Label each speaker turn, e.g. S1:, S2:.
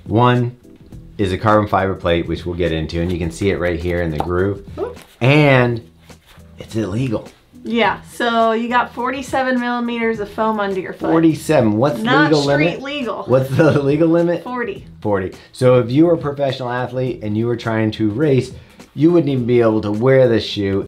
S1: One is a carbon fiber plate, which we'll get into, and you can see it right here in the groove.
S2: Ooh.
S1: And it's illegal.
S2: Yeah, so you got 47 millimeters of foam under your foot.
S1: 47. What's the
S2: Not
S1: legal
S2: street
S1: limit?
S2: legal.
S1: What's the legal limit?
S2: 40.
S1: 40. So if you were a professional athlete and you were trying to race, you wouldn't even be able to wear this shoe